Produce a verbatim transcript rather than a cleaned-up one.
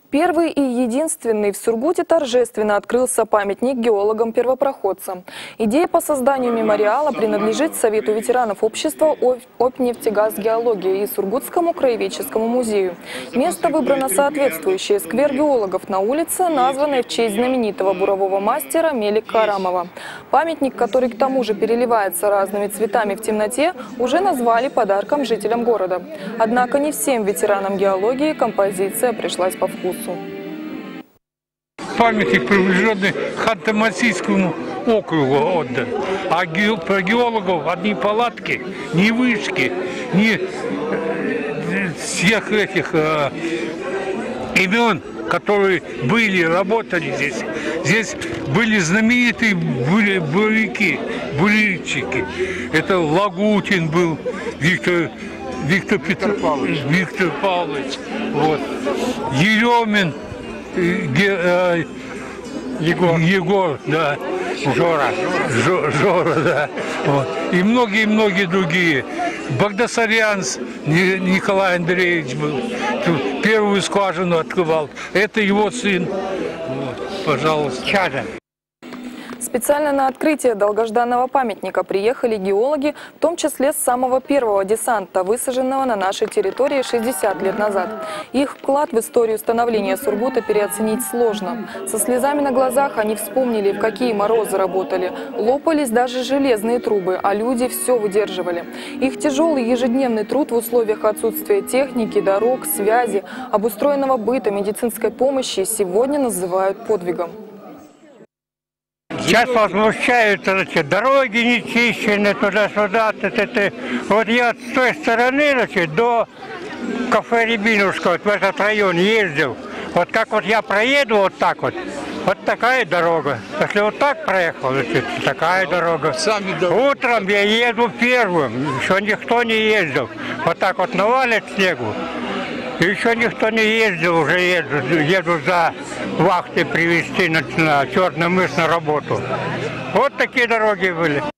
Первый и единственный в Сургуте торжественно открылся памятник геологам-первопроходцам. Идея по созданию мемориала принадлежит Совету ветеранов общества «Обнефтегаз-геология» и Сургутскому краеведческому музею. Место выбрано соответствующее: сквер геологов на улице, названной в честь знаменитого бурового мастера Мелика Арамова. Памятник, который к тому же переливается разными цветами в темноте, уже назвали подарком жителям города. Однако не всем ветеранам геологии композиция пришлась по вкусу. Памятник, приближенный к Ханты-Мансийскому округу отдан. А ге про геологов одни палатки, ни вышки, ни всех этих э, имен, которые были, работали здесь. Здесь были знаменитые были буряки, бурильщики. Это Лагутин был, Виктор, Виктор, Петр, Павлович. Виктор Павлович, вот. Еремин, Ге, э, Егор. Егор, да. Жора. Жора, Жора, да. Вот. И многие-многие другие. Багдасарян Николай Андреевич был. Первую скважину открывал. Это его сын. Вот. Пожалуйста. Чадо. Специально на открытие долгожданного памятника приехали геологи, в том числе с самого первого десанта, высаженного на нашей территории шестьдесят лет назад. Их вклад в историю становления Сургута переоценить сложно. Со слезами на глазах они вспомнили, в какие морозы работали. Лопались даже железные трубы, а люди все выдерживали. Их тяжелый ежедневный труд в условиях отсутствия техники, дорог, связи, обустроенного быта, медицинской помощи сегодня называют подвигом. Сейчас возмущаются, значит, дороги не чищены, туда-сюда. Вот я с той стороны, значит, до кафе «Рябинушка», вот в этот район ездил. Вот как вот я проеду вот так вот, вот такая дорога. Если вот так проехал, значит, такая дорога. Утром я еду первым, еще никто не ездил. Вот так вот навалит снегу. Еще никто не ездил, уже еду, еду за вахты привезти на, на Черный мыс на работу. Вот такие дороги были.